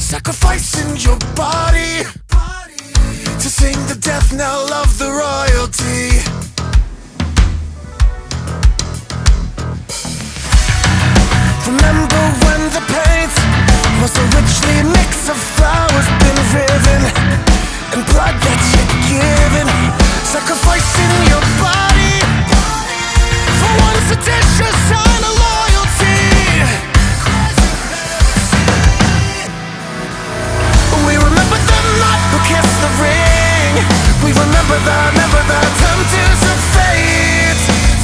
sacrificing your body to sing the death knell of the royalty. Remember when the paint was a richly mix of flowers been riven and blood that you'd given, sacrificing your body for one seditious sign of loyalty. We remember the night who kissed the ring. We remember the tempters of fate.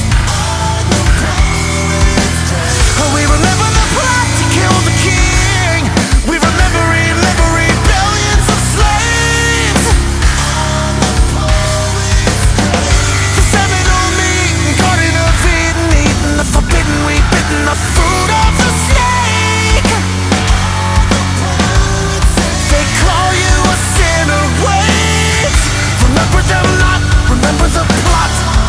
We remember the plot to kill the king. We remember billions of slaves. The Seminole meat, Garden of Eden, eating the forbidden wheat, bitten the fruit of the snake. They call you a sinner, wait. Remember them not, remember the plot.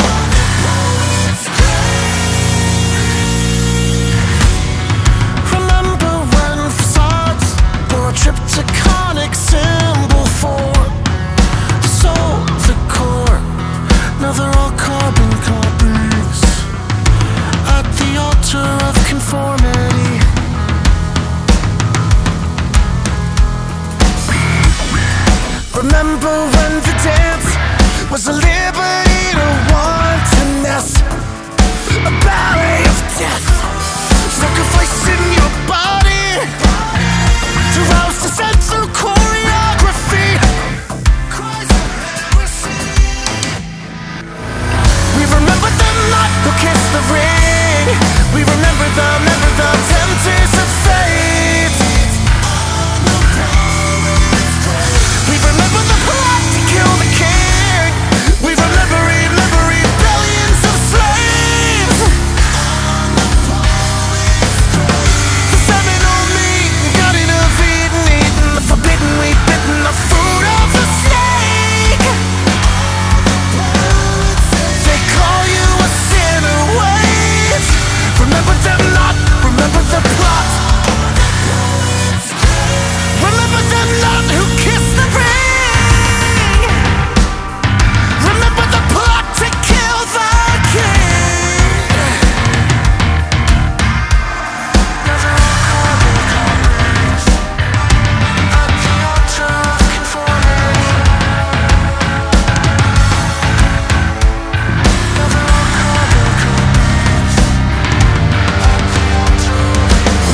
Tryptonic symbol for the soul, the core. Now they're all carbon copies at the altar of conformity. Remember when the dance was a liberty to wantonness, a ballet of death, sacrificing your body to rouse dissent through choreography. We remember the night who kissed the ring. We remember the tempters of fate. We remember the plot to kill the king. We remember billions of slaves. The Seminole meat, Garden of Eden, eating the forbidden wheat, bitten the fruit of the snake. They call you a sinner, wait. Remember them not, remember the plot. Remember them not who kissed the ring. Remember the plot to kill the king. Now they're all carbon copies at the altar of conformity. Now they're all carbon copies at the altar of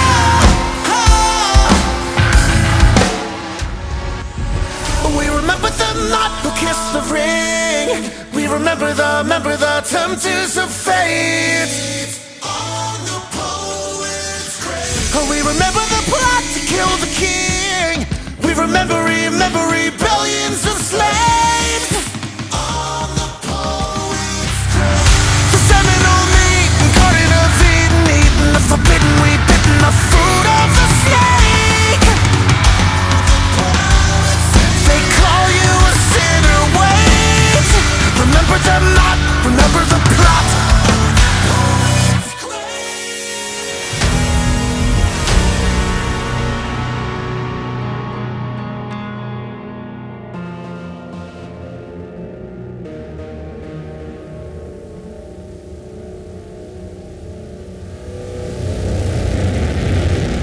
We remember them not who kissed the ring. We remember the tempters of fate. On the poet's grave. We remember the plot to kill the king. We remember billions of slaves.